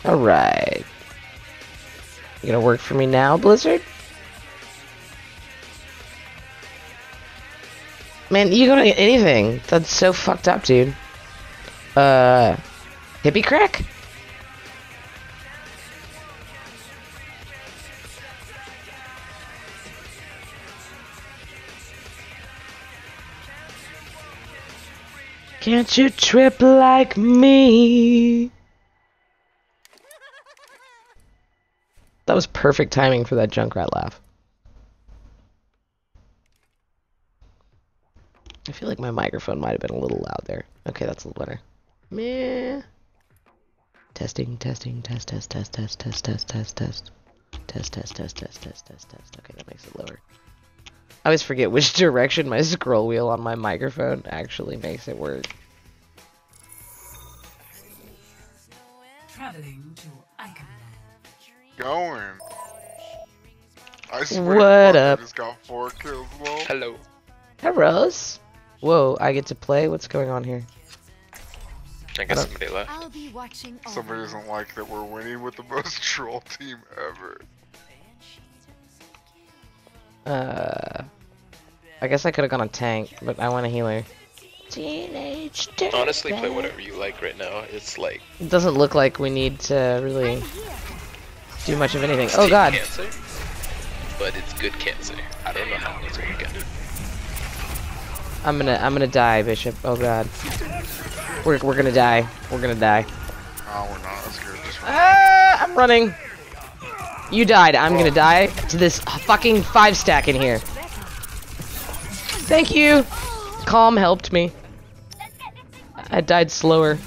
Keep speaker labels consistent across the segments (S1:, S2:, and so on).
S1: Alright. You gonna work for me now, Blizzard? Man, you don't get anything. That's so fucked up, dude. Hippie crack? Can't you trip like me? That was perfect timing for that Junkrat laugh. I feel like my microphone might have been a little loud there. Okay, that's a little better. Meh. Testing, testing, test, test, test, test, test, test, test, test. Test, test, test, test, test, test, test. Okay, that makes it lower. I always forget which direction my scroll wheel on my microphone actually makes it work.
S2: Traveling to Icon.
S3: Going. I swear
S1: What
S3: to
S1: up?
S3: God, I just got 4 kills, lol.
S4: Hello.
S1: Hey, Rose. Whoa, I get to play? What's going on here?
S4: I guess somebody left.
S5: I'll be watching over
S3: Somebody
S5: you.
S3: doesn't like that we're winning with the most troll team ever.
S1: I guess I could have gone a tank, but I want a healer. Teenage dirtbag.
S4: Honestly, play whatever you like right now. It's like
S1: It doesn't look like we need to really do much of anything. Oh god.
S4: cancer, but it's good cancer. I don't know how it's working.
S1: I'm gonna die, Bishop. Oh god. We're gonna die. We're gonna die.
S3: No, we're not. That's good. Just run.
S1: Ah, I'm running. You died. I'm gonna die to this fucking 5-stack in here. Thank you. Calm helped me. I died slower.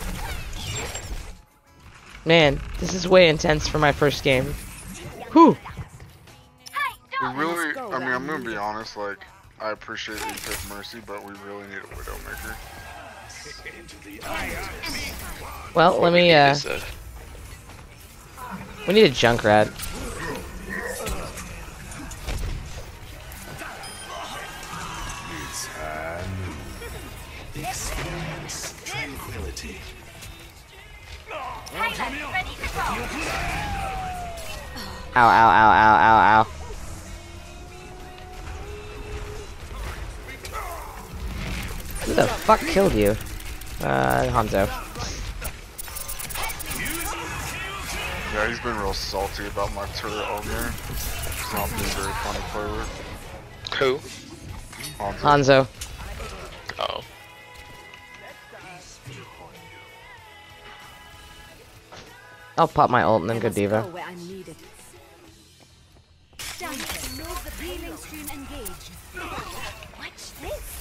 S1: Man, this is way intense for my first game. Whew.
S3: We really, I mean, I'm gonna be honest, like, I appreciate that you picked Mercy, but we really need a Widowmaker.
S1: Well, let me,
S4: It's,
S1: we need a Junkrat.
S6: Experience tranquility.
S1: Ow, ow, ow, ow, ow, ow. Who the fuck killed you? Hanzo.
S3: Yeah, he's been real salty about my turret owner. It's not been very fun to play with.
S4: who?
S1: Hanzo.
S4: Oh.
S1: I'll pop my ult and then go D.Va.
S5: Where I'm needed. Down here. Move the healing stream engage. Watch this.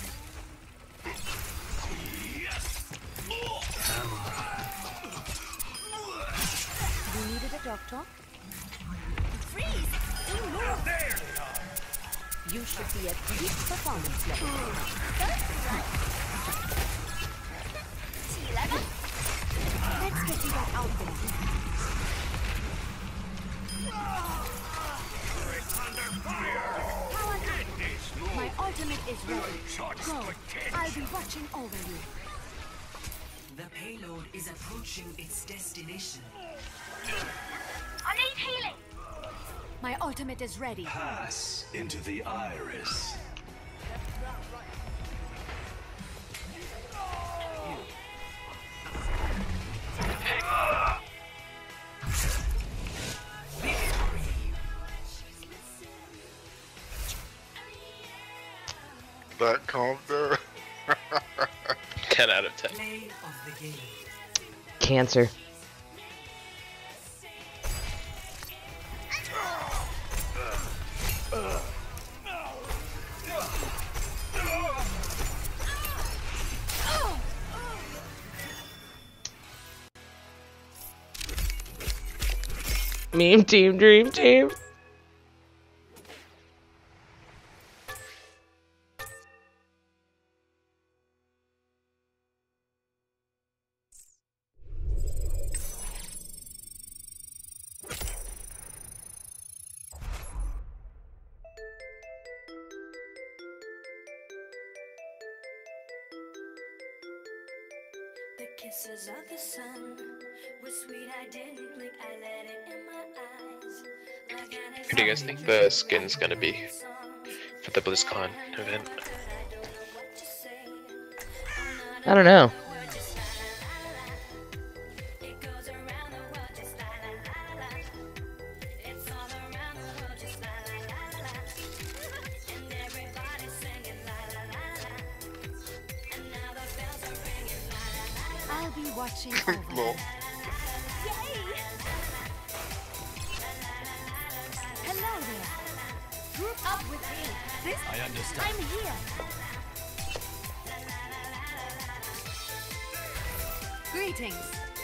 S5: You needed a doctor? Freeze! You should be at peak performance level. Let's get you back out there. Power up. My ultimate is ready. Go. I'll be watching over you.
S2: The payload is approaching its destination.
S5: I need healing. My ultimate is ready.
S6: Pass into the iris.
S3: That comp there.
S4: 10 out of 10.
S2: Play of the game.
S1: Cancer. Meme team, dream team.
S2: The
S5: Kisses of the sun were sweet. I didn't blink. I let it in my eyes.
S4: Who do you guys think the skin's gonna be for the BlizzCon event?
S1: I don't know.
S5: I'll be watching over.
S3: Lol.
S5: Hello there. Group up with me. This I understand. I'm here. Greetings.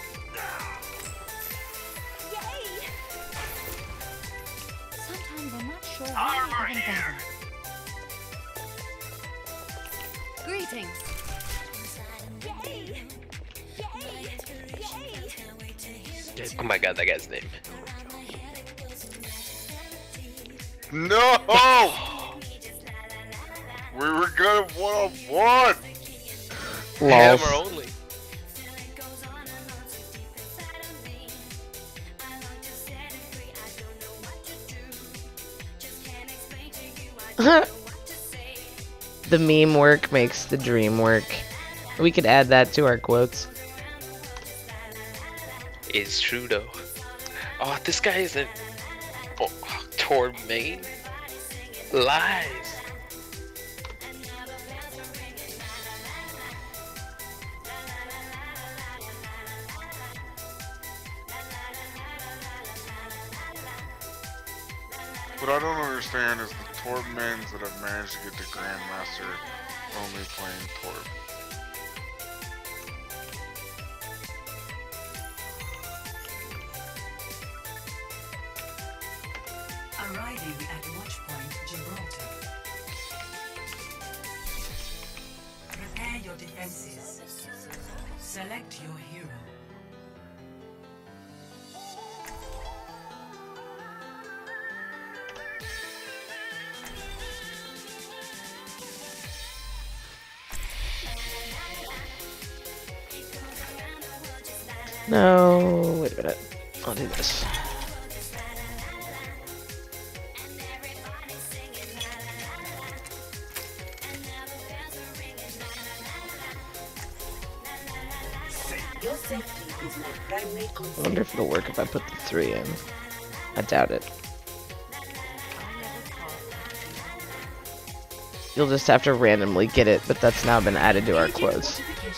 S5: Yay! Sometimes I'm not sure why I even bother. Greetings. Yay! Yay! Yay!
S4: Oh my god, that guy's name.
S3: No! We were good at one-on-one!
S4: Hammer only.
S1: The meme work makes the dream work. We could add that to our quotes.
S4: It's true though. Oh, this guy isn't toward Maine. Lies.
S3: What I don't understand is the Torb mains that have managed to get to Grandmaster only playing Torb.
S2: Arriving at Watchpoint Gibraltar. Prepare your defenses. Select your hero.
S1: No, wait a minute. I'll do this. I wonder if it'll work if I put the 3 in. I doubt it. You'll just have to randomly get it, but that's now been added to our quotes.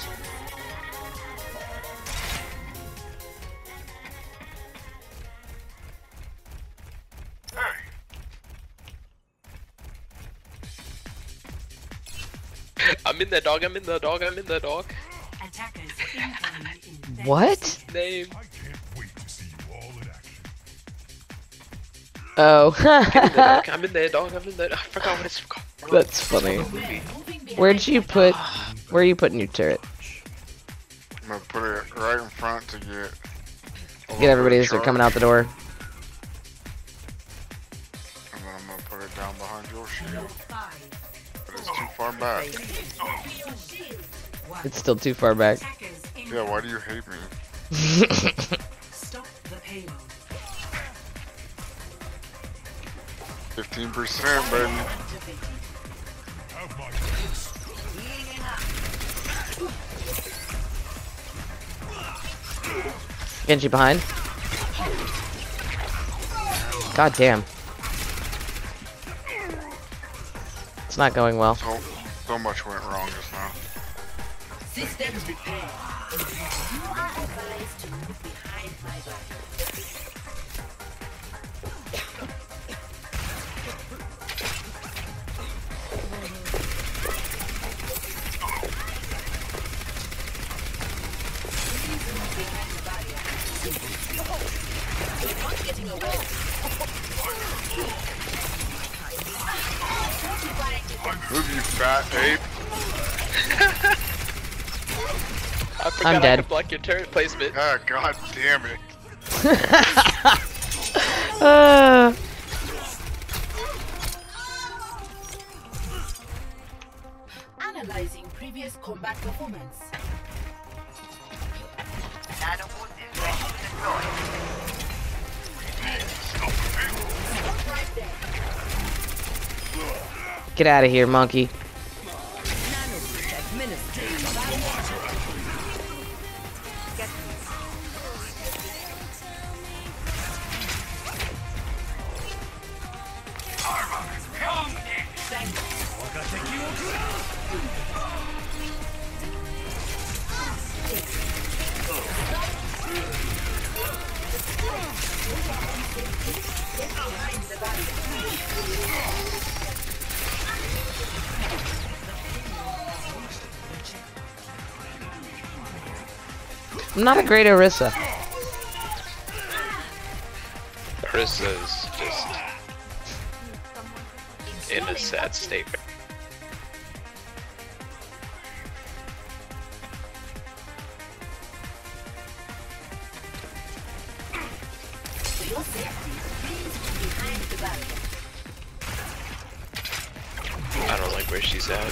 S4: I'm in the dog, I'm in the dog, I'm in the dog.
S2: Attackers incoming in
S1: What?
S4: Name.
S1: Oh.
S4: I'm in there, dog, I'm in there. I forgot what it's called.
S1: That's funny. Where'd you put... Where are you putting your turret?
S3: I'm gonna put it right in front to
S1: Get everybody to start coming out the door.
S3: And then I'm gonna put it down behind your shield. But it's too far back.
S1: It's still too far back.
S3: Yeah, why do you hate me?
S2: Stop the payload.
S3: 15%, baby.
S1: Genji behind. God damn. It's not going well.
S3: So much went wrong just now.
S5: Systems repaired. You are advised to move behind my back.
S3: Move, you fat ape.
S4: I forgot
S1: I'm dead.
S4: I could block your turret placement.
S3: Ah, god damn it.
S5: Analyzing previous combat performance.
S1: Get out of here, monkey. I'm not a great Orisa.
S4: Orisa's just in a sad state. I don't like where she's at.